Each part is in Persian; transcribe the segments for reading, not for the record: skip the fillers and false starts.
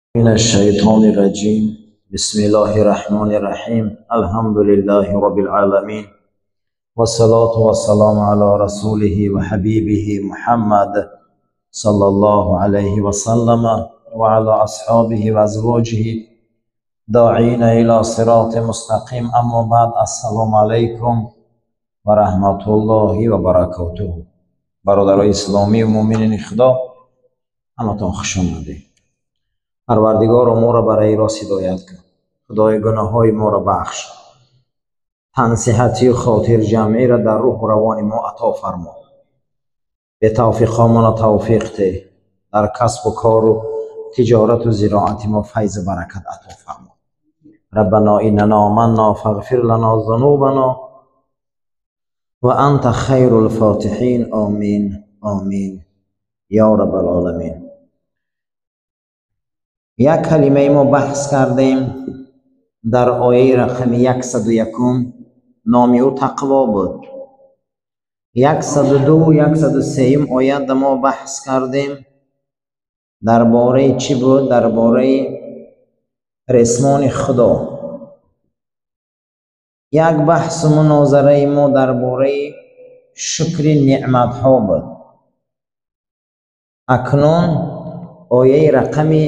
من الشيطان الرجيم بسم الله الرحمن الرحيم الحمد لله رب العالمين والصلاة والسلام على رسوله وحبيبه محمد صلى الله عليه وسلم وعلى أصحابه وأزواجه داعين إلى صراط مستقيم. أما بعد، السلام عليكم ورحمة الله وبركاته. برادرای اسلامی و مؤمنین خدا، همتون خوش آمدید. پروردگار ما را برای راست هدایت کن. خدای گناه های ما را بخش. تن صحتی و خاطر جمعی را در روح و روان ما عطا فرما. به توفیق ما توفیق ده. در کسب و کار و تجارت و زراعت ما فیض و برکت عطا فرما. ربنا اننا آمنا فاغفر لنا ذنوبنا و انت خیر الفاتحین. آمین آمین یا رب العالمین. یک کلمه ما بحث کردیم در آیه رقم 101. نامی او تقوا بود. 102 103 آیه ما بحث کردیم درباره چی بود؟ درباره رسمان خدا. یک بحث و مناظره ما درباره شکر نعمت ها بود. اکنون آیه رقم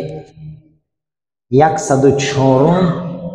104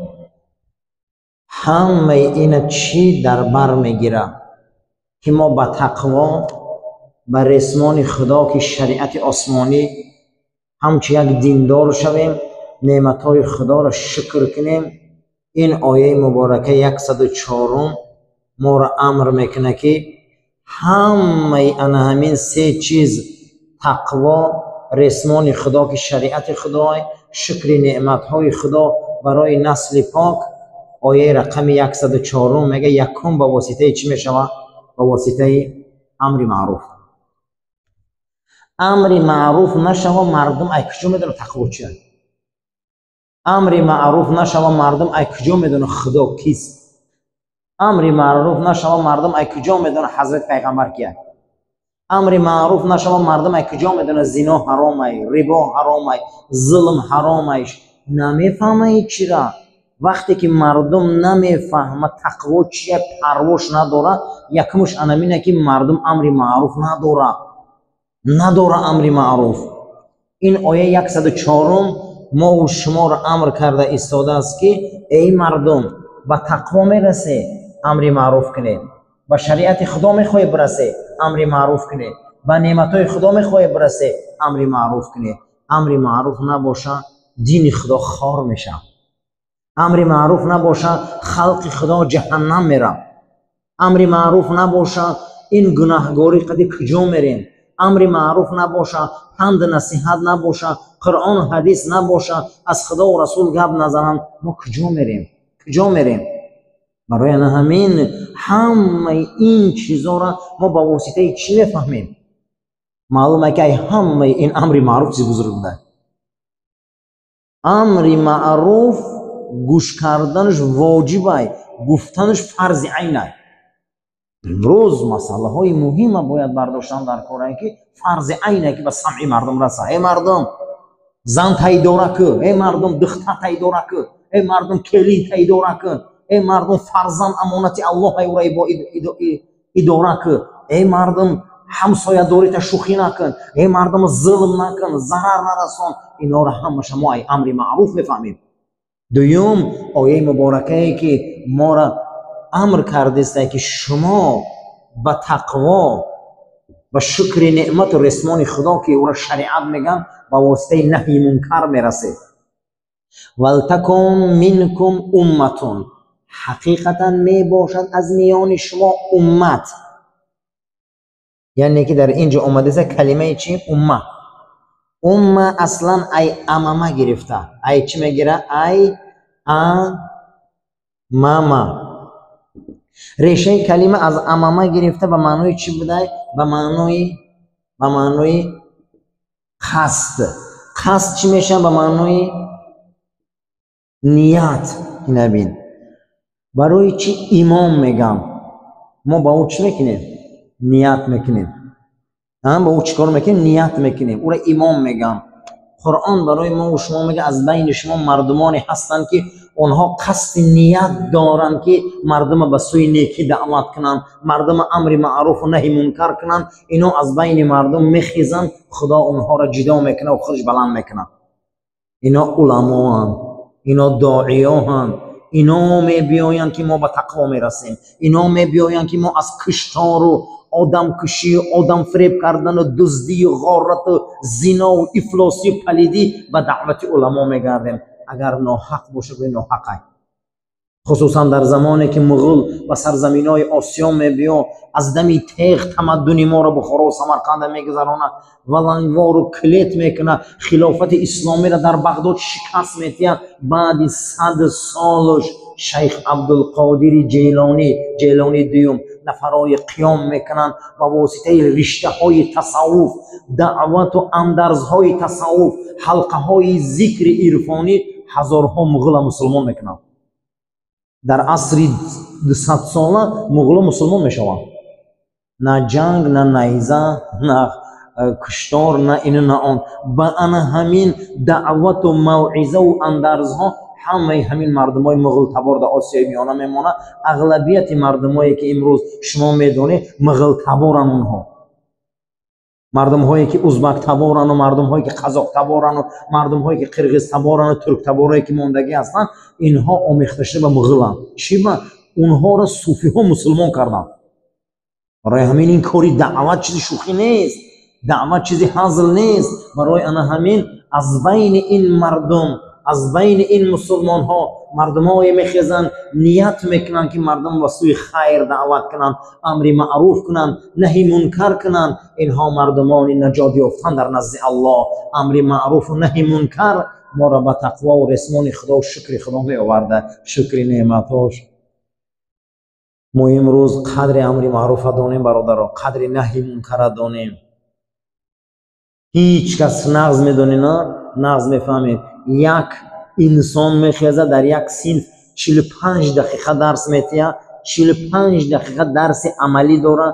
همه این چی در بر میگیره که ما با تقوا به رسمان خدا که شریعت آسمانی همچه یک دیندار شویم، نعمتهای خدا را شکر کنیم. این آیه مبارکه 104 ما را امر میکنه که همه همین سه چیز، تقوا، رسمان خدا که شریعت خدای، شکر نعمتهای خدا برای نسل پاک. آیه رقم 104 میگه یکم با واسطه چی میشوه؟ با واسطه امر معروف. امر معروف نشوه مردم ای کجا میدونه تقوا چیه؟ امر معروف نشوه مردم ای کجا میدونه خدا کیست؟ امر معروف نشوه مردم ای کجا میدونه حضرت پیغمبر کیه؟ امر معروف نشوه مردم ای کجا میدونه زنا حرامه، ربا حرامه، ظلم حرامه. نمیفهمه چرا؟ وقتی که مردم نمیفهمه تقوا چیه، پرواش نداره، یکمش انمینه که مردم امر معروف نداره امر معروف. این آیه 104 ما و شما را امر کرده ایستاده است که ای مردم با تقوا میرسه امر معروف کنید، با شریعت خدا میخوای برسه امر معروف کنید، با نعمتهای خدا میخوای برسه امر معروف کنید. امر معروف نباشه دین خدا خار میشه. امر معروف نباشه خلق خدا جهنم میره. امر معروف نباشه این گناهگاری قدی کجا میریم. امر معروف نباشه پند نصیحت نباشه قرآن و حدیث نباشه از خدا و رسول گپ نزنن، ما کجا میریم؟ برای همین همه این چیزا را ما با واسطه چی میفهمیم؟ معلومه که همه این امر معروف چیز بزرگ بوده. امر معروف گوش کردنش واجبه، گفتنش فرض عینه. امروز مسئله های مهم باید برداشتن در کاره که فرض عینه که به سمع مردم رسه. ای مردم زن تایداره که، ای مردم دختر تایداره که، ای مردم کلید تایداره که، ای مردم فرزند امانت الله ای ورای با اداره که، ای مردم همسایه داری تا شوخی نکن، ای مردم ظلم نکن، ضرر نرسان. اینا را همه شما ای امر معروف میفهمیم. دوم آیه مبارکه که ما را امر کرده است که شما با تقوا و شکر نعمت و رسمان خدا که او را شریعت میگن با واسطه نهی منکر میرسه. ولتکن منکم امتون، حقیقتا می باشد از میان شما امت. یعنی که در اینجا اومده است کلمه چی؟ امه اصلا ای امامه گرفته. ای چی میگیره؟ ای امامه. ریشه کلمه از امامه گرفته. به معنای چی بوده؟ به معنای قصد چی میشه؟ به معنای نیت. نبین برای چی امام میگم؟ ما با او چی میکنیم؟ نیت میکنیم. با او چیکار میکنیم؟ نیت میکنیم. او را امام میگم. قرآن برای ما و شما میگه از بین شما مردمانی هستند که اونها قصد نیت دارن که مردم به سوی نیکی دعوت کنن، مردم امر معروف و نهی منکر کنن، اینا از بین مردم میخیزن، خدا اونها را جدا میکنه و خودش بلند میکنه. اینا علما هستند، اینا داعیا هستند، اینا میبیاین که ما به تقوا میرسیم، اینا میبیاین که ما از کشتار و آدم کشی و آدم فریب کردن و دزدی و غارت و زنا و افلاسی و پلیدی به دعوت علما میگردیم. اگر ناحق باشه به ناحقه، خصوصا در زمانی که مغول و سرزمینای آسیا میبیا از دمی تیغ تمدن ما را بخارا و سمرقند میگذرانه، ولنگوار و کلیت میکنه، خلافت اسلامی را در بغداد شکست میتیه. بعد 100 سالش شیخ عبدالقادر جیلانی دیوم نفرای قیام میکنن و واسطه رشته های تصوف، دعوت و اندرزهای تصوف، حلقه های ذکر عرفانی، هزارها مغول مسلمان میکنن. در عصر 200 ساله مغول مسلمان میشوند. نه جنگ، نه نیزه، نه کشتار، نه این نه آن. با انا همین دعوت و موعظه و اندرزها همین مردمای مغول تبار در آسیای میانه میمونه. اغلبیت مردمایی که امروز شما میدونی مغول تبارن، اونها مردم هایی که ازبک تبارن و مردم هایی که قزاق تبارن و مردم هایی که قرغیز تبارن و ترک تبارایی که ماندگی هستن، اینها آمیخته شده به مغولن. چی با اونها را صوفی ها مسلمان کردن. برای همین این کاری دعوت چیزی شوخی نیست، دعوت چیزی هزل نیست. برای انا همین از بین این مردم، از بین این مسلمان ها مردم های میخیزن، نیت میکنن که مردم به سوی خیر دعوت کنن، امر معروف کنن، نهی منکر کنن. اینها مردمان نجات یافتن در نزد الله. امر معروف و نهی منکر ما را به تقوا و رسمان خدا و شکر خدا می آورده، شکر نعمتاش. ما امروز قدر امر معروف دانیم برادران، قدر نهی منکر دانیم. هیچ کس نغز میدونه نه، نغز میفهمید. یک انسان میخیزه در یک صنف 45 دقیقه درس میتیه، 45 دقیقه درس عملی داره،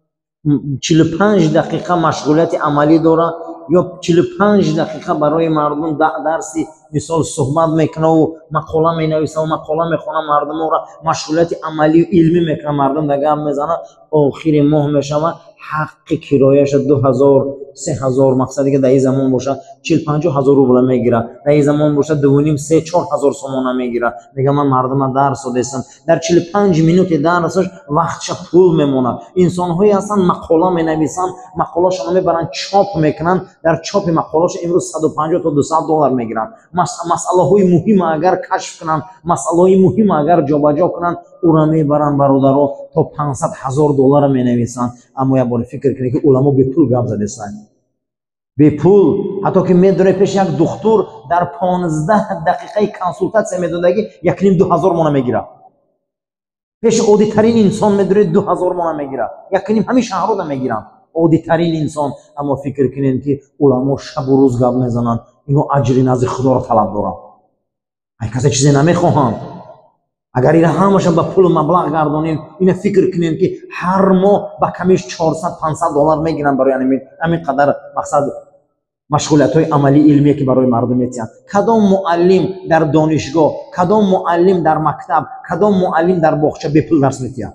45 دقیقه مشغولیت عملی داره، یا 45 دقیقه برای مردم درسی مثال صحبت میکنه و مقاله مینویسه و مقاله میخونه، مردم را مشغولیت عملی و علمی میکنه، مردم دیگه میزنه. آخر ماه میشوه حق کرایه‌اش 2000 3000 مقصدی که در این زمان باشه 40-50 هزار روبل میگیره، در این زمان باشه 2.5-3-4 هزار سومانه میگیره. میگه من مردم درس دادم، در 45 مینوت درسش وقتش پول میمونه. انسان هایی هستن مقاله مینویسن، مقاله شون میبرن چاپ میکنن، در چاپ مقالهش امروز 150 تا 200 دلار میگیرن. مسئله های مهم اگر کشف کنن، مسئله های مهم اگر جابجا کنن، او را میبرن برادرها تا 500 هزار دلار مینویسن. اما یک بار فکر کنید که علما به پول گپ زدن، به پول. حتی که میدونه پیش یک دکتر در 15 دقیقه کنسولتاسیون میدادگی 1.5-2 هزار مانه میگیره. پیش عادی ترین انسان میدونه 2000 مانه میگیره، 1.5 همین شهر رو میگیرن، عادی ترین انسان. اما فکر کنید که علما شب و روز گپ میزنن، اینو اجری نزد خدا را طلب دارن. ای کسی چیزی نمیخواهند. اگر این همش به پول مبلغ گردانیم، این فکر کنین که هر ماه با کمیش 400-500 دلار میگیرن برای همین قدر مقصد مشغولیت های عملی علمی که برای مردم میتین. کدام معلم در دانشگاه، کدام معلم در مکتب، کدام معلم در باغچه به پول درس میتین؟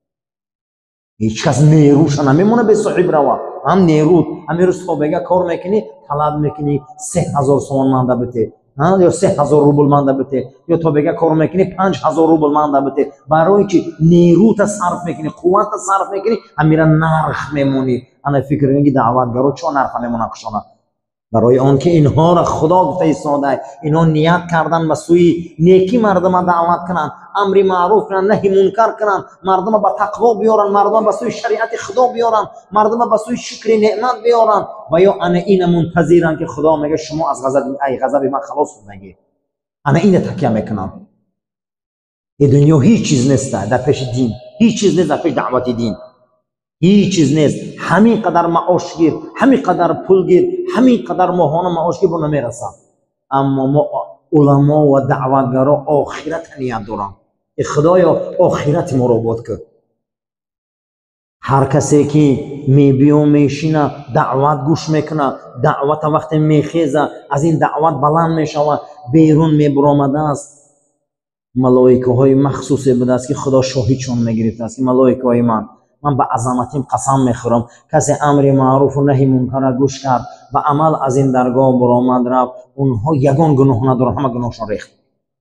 هیچ کس نیروش نمیمونه به صاحب روا. هم نیرو همین روز تو بگه کار میکنی، طلب میکنی 3000 تومان مانده بده، یا 3000 روبل مانده بده، یا تو بگه کار میکنی 5000 روبل مانده بده. برای که نیرو تا صرف میکنی، قوت تا صرف میکنی، همین نرخ میمونی. انا فکر میگی دعوتگرا چون نرخ میمونه کشانه؟ برای آن که اینها را خدا گفته ایستاده، اینها نیت کردن به سوی نیکی مردم دعوت کنن، امر معروف کنن، نهی منکر کنن، مردم به تقوا بیارن، مردم به سوی شریعت خدا بیارن، مردم به سوی شکر نعمت بیارن. و یا انا این منتظرن که خدا میگه شما از غضب من خلاص شدید. انا این تکیه میکنم. این دنیا هیچ چیز نیست در پیش دین، هیچ چیز نیست در پیش دعوت دین، هیچ چیز نیست. همین قدر معاش گیر، همین قدر پول گیر، همین قدر ماهانه معاش گیر به نمیرسه. اما ما علما و دعوتگرا آخرت نیت دارن. خدایا آخرت ما رو آباد کن. هر کسی که میبیو میشینه دعوت گوش میکنه، دعوت وقتی میخیزه از این دعوت بلند میشوه بیرون میبرامده است، ملائکه های مخصوصی بوده است که خدا شاهدشون میگرفته است که ملائکه های من به عظمتیم قسم میخورم کسی امر معروف و نهی منکر گوش کرد و عمل از این درگاه برآمد رفت، اونها یگان گناه ندارن، همه گناهشون ریخت.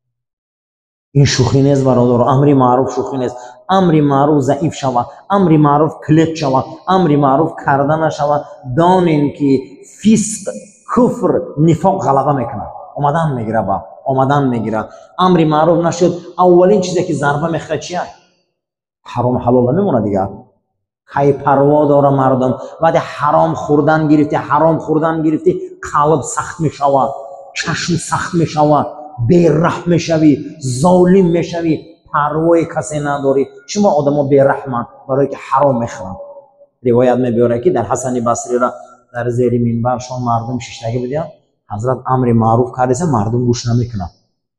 این شوخی نیست برادر، امر معروف شوخی نیست. امر معروف ضعیف شود، امر معروف کلید شود، امر معروف کردن نشود، دانین که فسق، کفر، نفاق غلبه میکنه، اومدن میگیره با اومدن میگیره. امر معروف نشد، اولین چیزی که ضربه میخوره چیه؟ حرام حلال نمیمونه دیگه. کی پروا داره مردم وقتی حرام خوردن گرفتی قلب سخت میشود، چشم سخت میشود، بی‌رحم میشوی، ظالم میشوی، پروای کسی نداری. شما آدما بی‌رحمن برای که حرام میخورن. روایت میبره که در حسن بصری را در زیر منبر شون مردم شیشتگی بدیان، حضرت امر معروف کردیسه مردم گوش نمیکنه.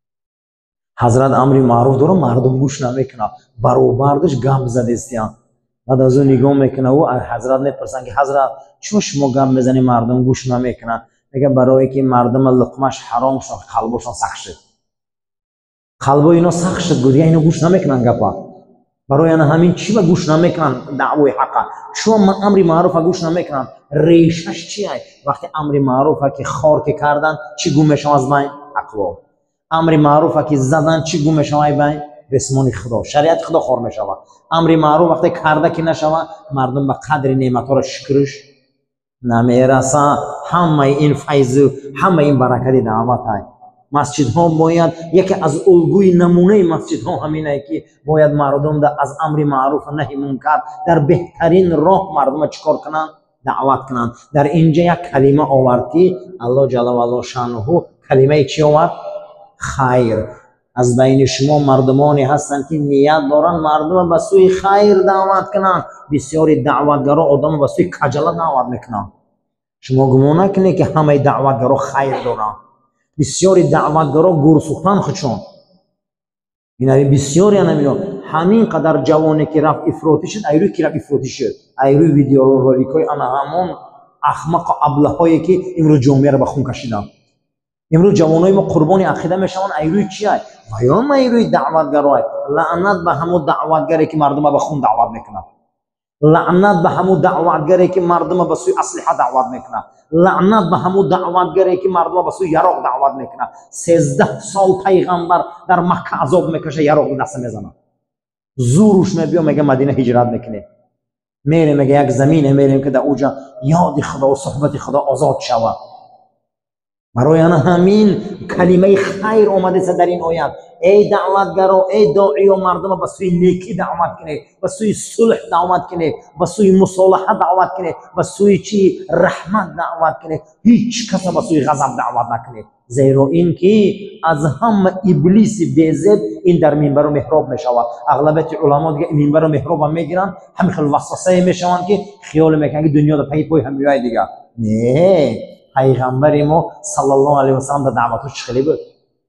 حضرت امر معروف داره مردم گوش نمیکنه، برابردش گم زدیستیان. بعد از اون نگاه میکنه و حضرت میپرسن که حضرت چون شما گم میزنی مردم گوش نمیکنه؟ میگه برای که مردم لقمش حرام شد، قلبشون سخت شد، قلب اینا سخت شد، گویا اینا گوش نمیکنن گپا. برای انا همین چی با گوش نمیکنن دعوای حق؟ چون من امر معروف گوش نمیکنن، ریشش چیه؟ وقتی امر معروف که خار که کردن چی گم میشن از بین؟ اقوال. امر معروف که زدن چی گم میشن از بین؟ بسمان خدا، شریعت خدا خار میشن. امر معروف وقتی کرده که نشوه مردم به قدر نعمت ها را شکرش نمیرسه. همه این فیض، همه این برکت دعوت های مسجد ها باید یکی از الگوی نمونه مسجد ها همینه که باید مردم از امر معروف و نهی منکر در بهترین راه مردم چیکار کنن؟ دعوت کنن. در اینجا یک کلمه آورد که الله جل و علا شانه کلمه چی آورد؟ خیر. از بین شما مردمانی هستند که نیت دارن مردم به سوی خیر دعوت کنن. بسیاری دعوتگرا آدم به سوی کجلت دعوت میکنن. شما گمان نکنید که همه دعوتگرا خیر دارن. بسیاری دعوتگرا گور سوختن خودشون. این بسیاری نمیدونم همین قدر جوانی که رفت افراطی شد، ایروی که رفت افراطی شد، ایروی ویدیو رو رولیکای انا همون احمق و ابله هایی که امروز جامعه رو به خون کشیدن. امروز جوانای ما قربانی عقیده میشون، ایروی چیه؟ ویام ایروی دعوتگرای. لعنت به همون دعوتگری که مردم به خون دعوت میکنن، لعنت به همون دعوتگری که مردم به سوی اسلحه دعوت میکنن، لعنت به همون دعوتگری که مردم به سوی یراق دعوت میکنن. 13 سال پیغمبر در مکه عذاب میکشه، یراق دست میزنه، زورش میبیا میگه مدینه هجرت میکنه، میره میگه یک زمینه میریم که در اوجا یاد خدا و صحبت خدا آزاد شود. برای آن همین کلمه خیر آمده در این آیت. ای دعوتگرا، ای داعی و مردم به سوی نیکی دعوت کنید، به سوی صلح دعوت کنید، به سوی مصالحه دعوت کنید، به سوی چی؟ رحمت دعوت کنید. هیچ کس به سوی غضب دعوت نکنید، زیرا این که از هم ابلیس بیزد این در منبر و محراب میشود. اغلبیت علما دیگه منبر و محراب هم میگیرن، همین خیلی وسوسه میشوند که خیال میکنن که دنیا در پی هم میاد دیگه. نه، پیغمبر ما صلی الله علیه و سلم در دعوتش خیلی بود.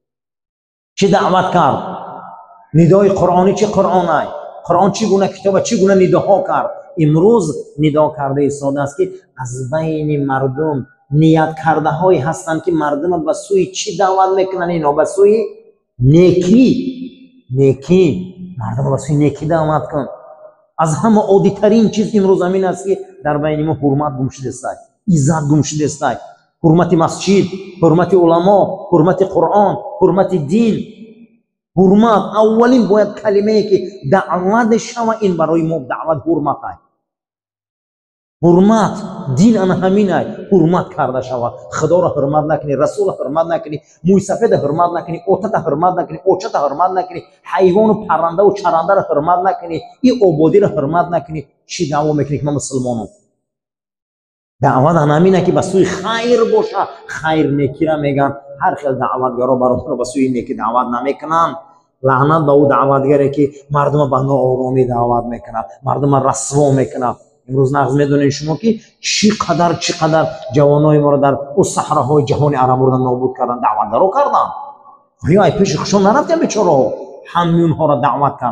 چه دعوت کرد؟ ندای قرآنی چه قرآنی؟ قرآن چگونه کتاب چگونه نداها کرد؟ امروز ندا کرده ساده است که از بین مردم نیت کرده هایی هستند که مردم به سوی چی دعوت میکنن؟ اینا به سوی نیکی. نیکی، مردم به سوی نیکی دعوت کن. از همه عادی ترین چیز امروز همین است که در بین ما حرمت گم شده است، عزت گم شده است. حرمت مسجد، حرمت علما، حرمت قرآن، حرمت دین. حرمت اولین باید کلمه که دعوت شما این برای ما دعوت حرمت است. حرمت دین ان همین است، حرمت کرده شود. خدا را حرمت نکنی، رسول را حرمت نکنی، موی سفید حرمت نکنی، اوتت حرمت نکنی، اوچت حرمت نکنی، حیوان و پرنده و چرنده را حرمت نکنی، این عبادی را حرمت نکنی. چی دعوا میکنی که ما مسلمانم؟ دعوت همینه که به سوی خیر باشه. خیر نیکی را میگن. هر خیل دعوتگرا برادر به سوی نیکی دعوت نمیکنن. لعنت به او دعوتگری که مردم به ناآرامی دعوت میکنن، مردم رسوا میکنن. امروز نغز میدونید شما که چقدر جوانای ما را در او صحراهای جهان عرب بردن نابود کردن، دعوتگرا کردن. آیا ای پیش خشون نرفتن بیچاره؟ همین ها را دعوت کردن،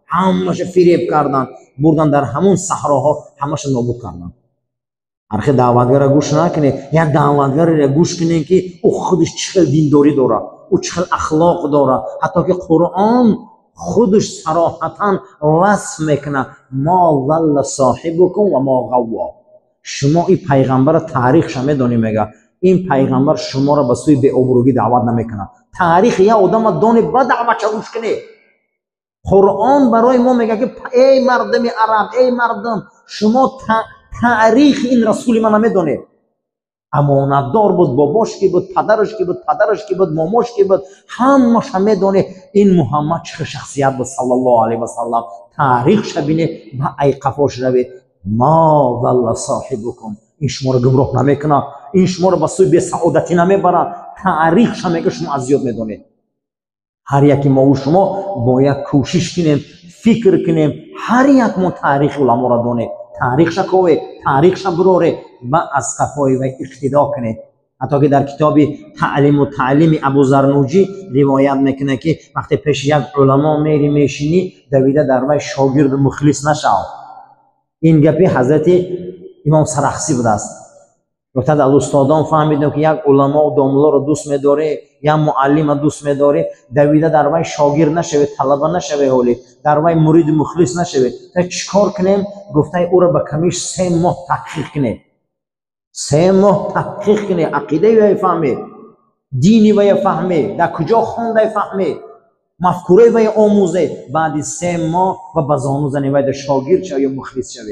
همش فریب کردن، بردن در همون صحراها همش نابود کردن. هر دعوتگر گوش نکنه، یک دعوتگر را گوش کنه که او خودش چقدر دینداری داره، او چقدر اخلاق داره، حتی که قرآن خودش صراحتا وصف میکنه ما ضل صاحبکم و ما غوا. شما این پیغمبر را تاریخش میدونی، میگه این پیغمبر شما را به سوی بی ابروگی دعوت نمیکنه. تاریخ یا آدم دونه با دعوت گوش کنه. قرآن برای ما میگه که ای مردم عرب، ای مردم شما تاریخ این رسول من نمیدونه. امانتدار بود، باباش کی بود، پدرش کی بود، پدرش کی بود، ماماش کی بود، همش میدونه این محمد چه شخصیت بود صلی الله علیه و سلم. تاریخ شبینه با ای قفاش روی ما ضل صاحبکم، این شما رو گمراه نمیکنه، این شما رو به سوی بی سعادتی نمیبره. تاریخ شما که شما ازیاد میدونه. هر یکی ما و شما باید کوشش کنیم، فکر کنیم، هر یک ما تاریخ علما را دونه، تاریخ شکوه، تاریخ شبروره و از قفای و اقتدا کنه. حتی که در کتاب تعلیم و تعلیم ابو زرنوجی روایت میکنه که وقتی پیش یک علما میری میشینی دویده در وی شاگرد مخلص نشو. این گپی حضرت امام سرخسی بوده است. وقتی از استادان فهمیدم که یک علما و داملا رو دوست می‌داره، یا معلم دوست می‌داره، دویده در وی شاگرد نشوه، طلبه نشوه، حالی در وی مرید مخلص نشوه. تا چیکار کنیم؟ گفته او را به کمیش 3 ماه تحقیق کنه. 3 ماه تحقیق کنه، عقیده وی فهمه، دینی وی فهمه، در کجا خوانده فهمه، مفکوره وی آموزه. بعد 3 ماه و بزانو زنی وی در شاگرد شوه یا مخلص شوه.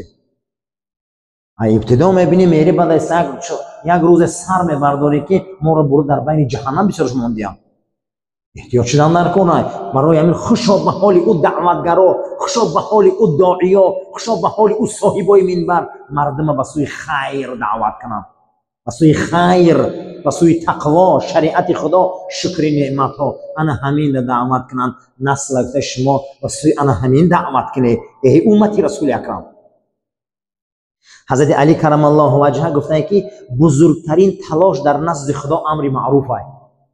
ابتدا میبینی میری بعد از یک روز سر میبرداری که ما رو برو در بین جهنم بسیارش ماندیم. احتیاط شدن نکنه. برای همین خوشا به حال او دعوتگرا، خوشا به حال او داعیا، خوشا به حال او صاحبای منبر، مردم به سوی خیر دعوت کنن، به سوی خیر، به سوی تقوا، شریعت خدا، شکر نعمت ها. انا همین دعوت کنن. نسل شما به سوی انا همین دعوت کنه. ای امتی رسول اکرم. حضرت علی کرم الله وجهه گفته که بزرگترین تلاش در نزد خدا امر معروف است،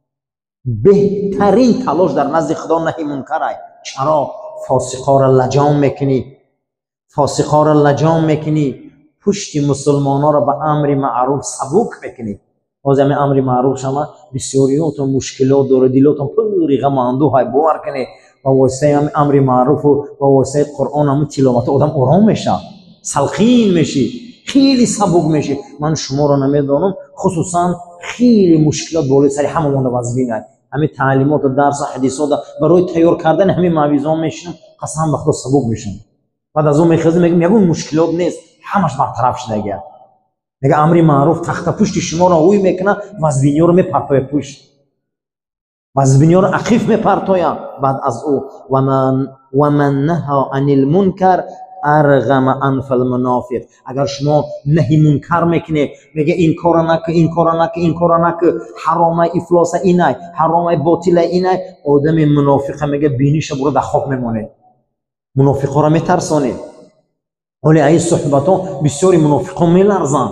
بهترین تلاش در نزد خدا نهی منکر است. چرا؟ فاسقا را لجام میکنی، فاسقا را لجام میکنی، پشت مسلمانا را به امر معروف سبک میکنی. باز همین امر معروف شما بسیاریات و مشکلات داره، دیلاتون پوری غم اندوه باور کنه. و واسه همین امر معروف و واسه قرآن هم تلاوت آدم آرام میشه، سلخین میشی، خیلی سبک میشی. من شما رو نمیدانم، خصوصا خیلی مشکلات بالای سر همه مونده وزبینه. همین تعلیمات و درس و حدیثات برای تیار کردن همین معویزان میشنم، قسم به خدا سبک میشم. بعد از اون میخوام میگم یگون مشکلات نیست، همش برطرف شده گه. میگه امر معروف تخت پشت شما رو اوی میکنه، وزبینی رو میپرتوی پشت، وزبینی رو عقیف میپرتوی. بعد از او و من نهى عن المنکر ارغم انف المنافق. اگر شما نهی منکر میکنه، میگه این کارا نکن، این کارا نکن، این کارا نکن، حرامه افلاس اینه، حرامه باطل اینه، آدم منافق میگه بینیش برو در خواب میمونه، منافقا را میترسونه. ولی ای صحبتا بسیاری منافقا میلرزن.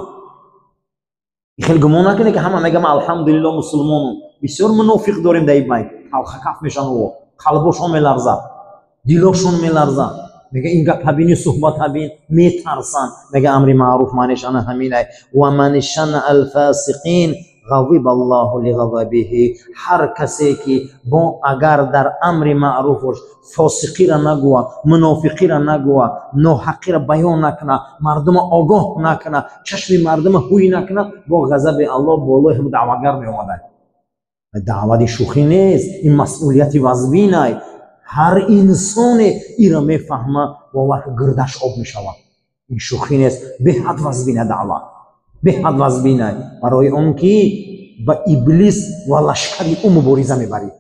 خیلی گمان نکنه که همه میگم الحمدلله مسلمانم. بسیار منافق داریم در این بین، تلخ کف میشن و قلبشون میلرزه، دیلشون میلرزه. میگه این گپ بینی صحبت بین میترسن. میگه امر معروف معنیش همینه. و من شنع الفاسقین غضب الله لغضبه. هر کسی که با اگر در امر معروفش فاسقی را نگوه، منافقی را نگوه، ناحقی را بیان نکنه، مردم آگاه نکنه، چشم مردم هوی نکنه، با غضب الله بالای هم دعوتگر میومده. دعوت شوخی نیست، این مسئولیت وزبینه. هر انسان این را میفهمه و وقت گردش آب میشود. این شوخی نیست، به حد وزبینه دعوت، به حد وزبینه. برای اون که با ابلیس و لشکری او مبارزه میبری.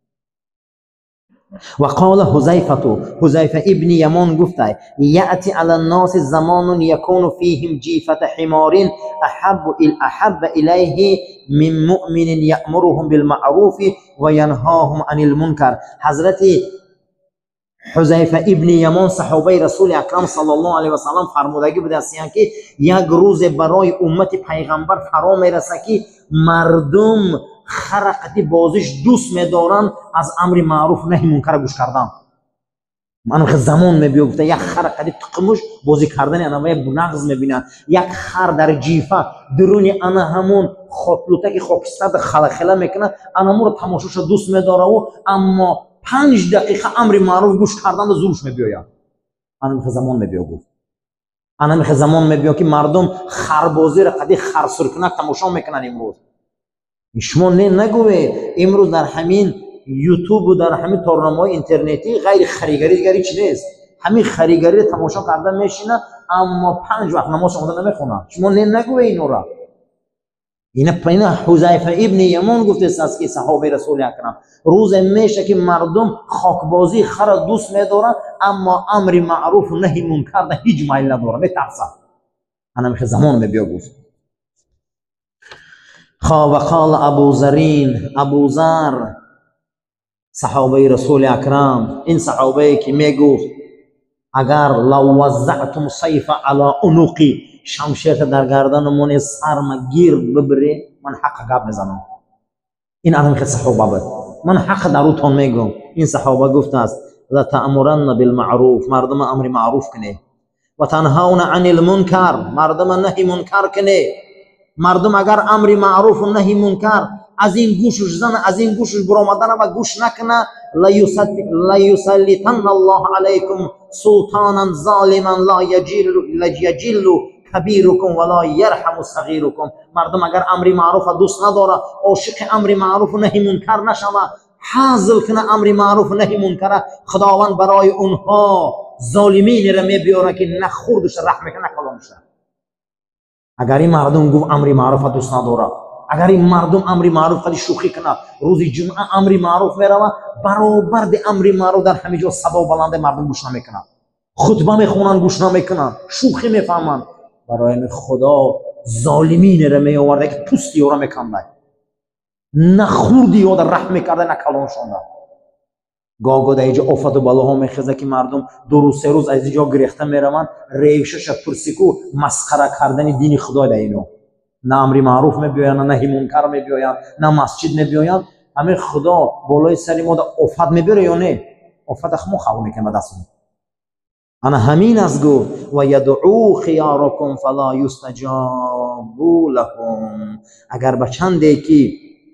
و قال حذیفه ابن یمان گفته یأتی علی الناس زمان یکون فیهم جیفة حمار احب الیه من مؤمن یأمرهم بالمعروف و ینهاهم عن المنکر. حضرت حذیفه ابن یمان صحابه رسول اکرم صلی الله علیه و سلم فرمودگی بوده است که یک روز برای امت پیغمبر فرا میرسه که مردم خرقتی بازش دوست میدارن از امر معروف نهی منکر گوش کردن. من خ زمان میبینم گفته یک خر قدی تقمش بازی کردن انوای نغز میبینن، یک خر در جیفه درونی انا همون خاطلوته که خاکستر خلخله میکنه انامو رو تماشاش دوست میداره و اما 5 دقیقه امر معروف گوش کردن زورش میبیاید. انا خ زمان میبینم گفت انا خ زمان میبینم که مردم خربازی رو قدی خرسرکنه تماشا میکنن. امروز شما نگوی امروز در همین یوتیوب و در همین تورنمه‌های اینترنتی غیر خریگری دیگری چی نیست، همین خریگری رو تماشا کردن میشینه اما 5 وقت نماز خونده نمیخونن. شما نگوی اینو را. اینا حذیفه ابن یمان گفته است که صحابه رسول اکرم روز میشه که مردم خاکبازی خر دوست میدارن اما امر معروف و نهی منکر ده هیچ میل ندارن، میترسن. انا میخه زمان میبیا گفت وقال ابو ذر صحابه رسول اکرم، این صحابه که میگفت اگر لو وزعتم سیف علی عنقی، شمشیر در گردن من سرم گیر ببره من حق گپ میزنم. این آدم که صحابه من حق دراتون میگم. این صحابه گفته است لا تأمرن بالمعروف، مردم امر معروف کنه، و تنهون عن المنکر، مردم نهی منکر کنه. مردم اگر امر معروف و نهی منکر از این گوشش زنه از این گوشش برآمدن و گوش نکنه لا یسلطن الله علیکم سلطانا ظالما لا یجل کبیرکم ولا یرحم صغیرکم. مردم اگر امر معروف دوست نداره عاشق امر معروف و نهی منکر نشوه، حاصل کنه امر معروف و نهی منکر، خداوند برای اونها ظالمین را میبیاره که نه خوردش رحم کنه نه کلامش. اگر این مردم گفت امر معروف دوست نداره، اگر این مردم امر معروف خیلی شوخی کنه، روز جمعه امر معروف میروه برابر ده امر معروف در همه جا صدا بلنده مردم گوش نمیکنن، خطبه میخونن گوش نمیکنن، شوخی میفهمن. برای خدا ظالمین را میآورده که پوستی او را میکنده، نه خوردی او در رحم میکرده نه کلام شونده. گاه در اینجا آفت و بلاها میخیزه که مردم 2 روز 3 روز از اینجا گریخته میروند، ریشش پرسیکو مسخره کردن دین خدا ده اینو. نه امر معروف میبیاین نه نهی منکر میبیاین نه مسجد میبیاین. همه خدا بالای سر ما آفت میبره یا نه؟ آفت خمو خلق میکنه دستمون. انا همین از گفت و یدعو خیارکم فلا یستجاب لهم. اگر بچنده که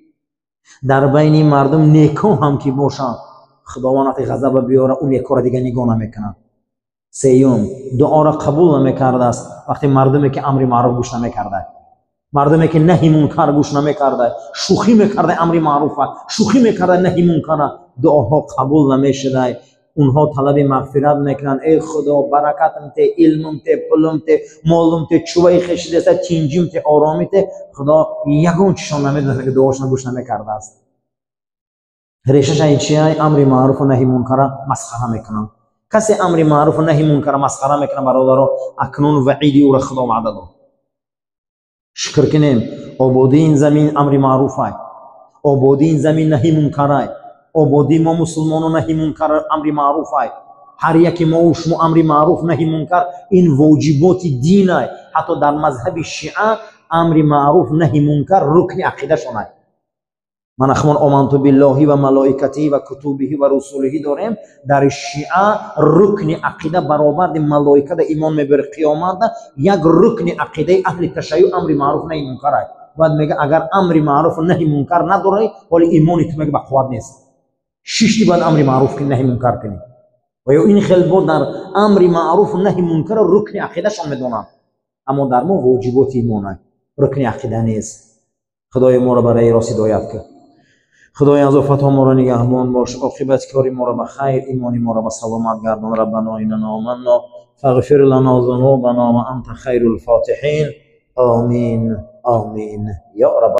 در بین مردم نیکو هم که باشن خداوند وقتی غضب بیاره اون نیکو را دیگه نگاه نمیکنه. سیوم دعا را قبول نمیکرده است وقتی مردمی که امر معروف گوش نمیکرده، مردمی که نهی منکر گوش نمیکرده، شوخی میکرده امر معروف، شوخی میکرده نهی منکر، دعاها قبول نمیشده. اونها طلب مغفرت میکنن، ای خدا برکتم ته، علمم ته، پولم ته، مالم ته، چوبای خشیده است، چینجیم ته، آرامی ته. خدا یگون چشان نمیدونه که دعاشون گوش نمیکرده است. ریشش این چیه؟ امر معروف و نهی منکر مسخره میکنن. کسی امر معروف و نهی منکر مسخره میکنه برادرها، اکنون وعیدی او را خدا وعده داد. شکر کنیم آبادی این زمین امر معروف است، آبادی این زمین نهی منکر است، آبادی ما مسلمانان نهی منکر امر معروف است. هر یکی ما و شما امر معروف نهی منکر این واجبات دین است. حتی در مذهب شیعه امر معروف نهی منکر رکن عقیده شون است. من اخوان آمنت بالله و ملائکته و کتبه و رسوله داریم. در شیعه رکن عقیده برابر ملائکه ده ایمان میبره قیامت ده. یک رکن عقیده اهل تشیع امر معروف نهی منکر است. بعد میگه اگر امر معروف نهی منکر نداری ولی ایمان تو میگه بقوت نیست. 6 بعد امر معروف که نهی منکر کنی و یا این خلبو در امر معروف نهی منکر رکن عقیده شون میدونن، اما در ما واجبات ایمان است، رکن عقیده نیست. خدای ما را برای راست هدایت کنه. خدای از آفات ما را نگهبان باش، عاقبت کاری ما را به خیر، ایمانی ما را به سلامت گردان. ربنا اننا آمنا فاغفر لنا ذنوبنا و انت خیر الفاتحین. آمین آمین یا رب.